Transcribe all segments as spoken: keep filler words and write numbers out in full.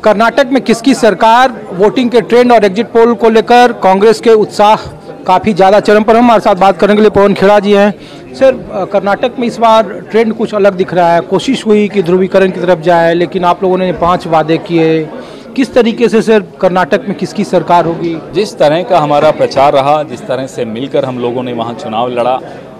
कर्नाटक में किसकी सरकार, वोटिंग के ट्रेंड और एग्जिट पोल को लेकर कांग्रेस के उत्साह काफ़ी ज़्यादा चरम पर। हमारे साथ बात करने के लिए पवन खेड़ा जी हैं। सर, कर्नाटक में इस बार ट्रेंड कुछ अलग दिख रहा है। कोशिश हुई कि ध्रुवीकरण की तरफ जाए, लेकिन आप लोगों ने पांच वादे किए। किस तरीके से सर कर्नाटक में किसकी सरकार होगी? जिस तरह का हमारा प्रचार रहा, जिस तरह से मिलकर हम लोगों ने वहाँ चुनाव लड़ा,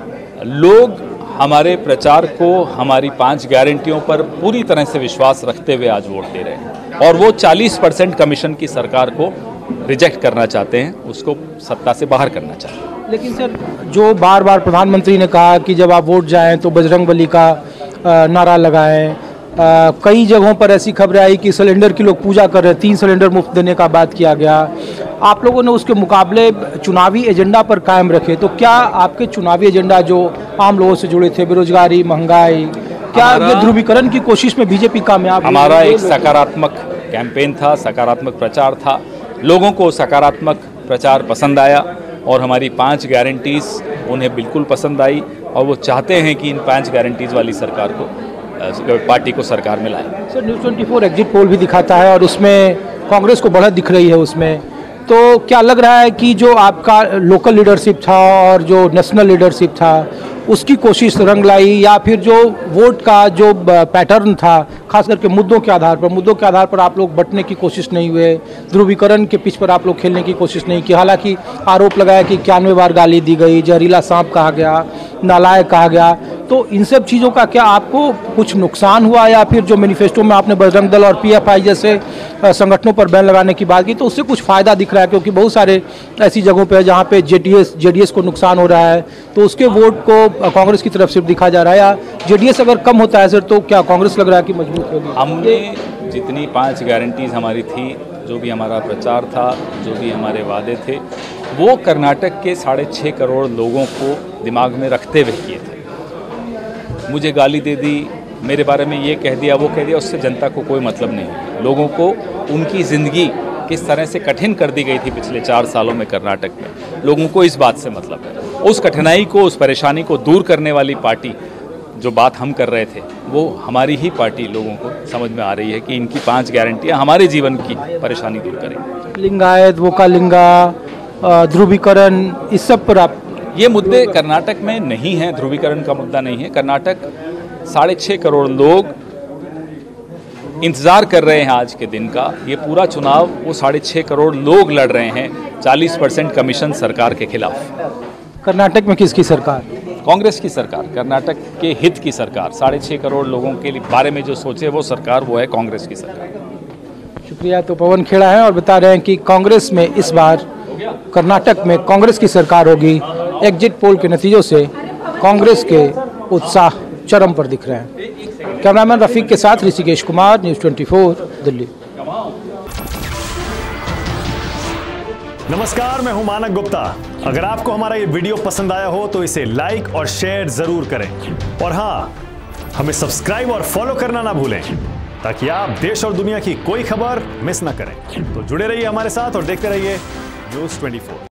लोग हमारे प्रचार को, हमारी पांच गारंटियों पर पूरी तरह से विश्वास रखते हुए आज वोट दे रहे हैं। और वो चालीस परसेंट कमीशन की सरकार को रिजेक्ट करना चाहते हैं, उसको सत्ता से बाहर करना चाहते हैं। लेकिन सर, जो बार बार प्रधानमंत्री ने कहा कि जब आप वोट जाएं तो बजरंगबली का नारा लगाएं, आ, कई जगहों पर ऐसी खबरें आई कि सिलेंडर की लोग पूजा कर रहे हैं, तीन सिलेंडर मुफ्त देने का बात किया गया। आप लोगों ने उसके मुकाबले चुनावी एजेंडा पर कायम रखे, तो क्या आपके चुनावी एजेंडा जो आम लोगों से जुड़े थे, बेरोजगारी, महंगाई, क्या ये ध्रुवीकरण की कोशिश में बीजेपी कामयाब? हमारा एक सकारात्मक कैंपेन था, सकारात्मक प्रचार था, लोगों को सकारात्मक प्रचार पसंद आया और हमारी पांच गारंटीज उन्हें बिल्कुल पसंद आई और वो चाहते हैं कि इन पांच गारंटीज वाली सरकार को, पार्टी को सरकार में लाए। Sir, news twenty four exit poll भी दिखाता है और उसमें कांग्रेस को बढ़त दिख रही है उसमें। तो क्या लग रहा है कि जो आपका लोकल लीडरशिप था और जो नेशनल लीडरशिप था उसकी कोशिश रंग लाई, या फिर जो वोट का जो पैटर्न था, खास करके मुद्दों के आधार पर मुद्दों के आधार पर आप लोग बंटने की कोशिश नहीं हुए, ध्रुवीकरण के पिच पर आप लोग खेलने की कोशिश नहीं की? हालांकि आरोप लगाया कि इक्यानवे बार गाली दी गई, जहरीला सांप कहा गया, नालायक कहा गया। तो इन सब चीज़ों का क्या आपको कुछ नुकसान हुआ, या फिर जो मैनिफेस्टो में आपने बजरंग दल और पीएफआई जैसे संगठनों पर बैन लगाने की बात की, तो उससे कुछ फ़ायदा दिख रहा है? क्योंकि बहुत सारे ऐसी जगहों पे जहाँ पे जेडीएस जेडीएस को नुकसान हो रहा है, तो उसके वोट को कांग्रेस की तरफ सिर्फ दिखा जा रहा है। या जेडीएस अगर कम होता है सर, तो क्या कांग्रेस लग रहा है कि मजबूत होगी? हमने जितनी पांच गारंटीज हमारी थी, जो भी हमारा प्रचार था, जो भी हमारे वादे थे, वो कर्नाटक के साढ़े छः करोड़ लोगों को दिमाग में रखते हुए किए थे। मुझे गाली दे दी, मेरे बारे में ये कह दिया, वो कह दिया, उससे जनता को कोई मतलब नहीं। लोगों को उनकी ज़िंदगी किस तरह से कठिन कर दी गई थी पिछले चार सालों में कर्नाटक में, लोगों को इस बात से मतलब है। उस कठिनाई को, उस परेशानी को दूर करने वाली पार्टी जो बात हम कर रहे थे, वो हमारी ही पार्टी लोगों को समझ में आ रही है कि इनकी पांच गारंटियां हमारे जीवन की परेशानी दूर करेंगी। लिंगायत, वोकालिंगा, ध्रुवीकरण, इस सब पर आप, ये मुद्दे कर्नाटक में नहीं हैं। ध्रुवीकरण का मुद्दा नहीं है। कर्नाटक साढ़े छः करोड़ लोग इंतज़ार कर रहे हैं आज के दिन का। ये पूरा चुनाव वो साढ़े छः करोड़ लोग लड़ रहे हैं चालीस परसेंट कमीशन सरकार के खिलाफ। कर्नाटक में किसकी सरकार? कांग्रेस की सरकार, कर्नाटक के हित की सरकार, साढ़े छः करोड़ लोगों के बारे में जो सोचे वो सरकार, वो है कांग्रेस की सरकार। शुक्रिया। तो पवन खेड़ा है और बता रहे हैं कि कांग्रेस में इस बार कर्नाटक में कांग्रेस की सरकार होगी। एग्जिट पोल के नतीजों से कांग्रेस के उत्साह चरम पर दिख रहे हैं। कैमरामैन रफीक के साथ Rishikesh Kumar, news twenty four, Delhi. नमस्कार, मैं हूं मानक गुप्ता। अगर आपको हमारा ये वीडियो पसंद आया हो तो इसे लाइक और शेयर जरूर करें, और हाँ, हमें सब्सक्राइब और फॉलो करना ना भूलें ताकि आप देश और दुनिया की कोई खबर मिस ना करें। तो जुड़े रहिए हमारे साथ और देखते रहिए न्यूज़ ट्वेंटी फोर।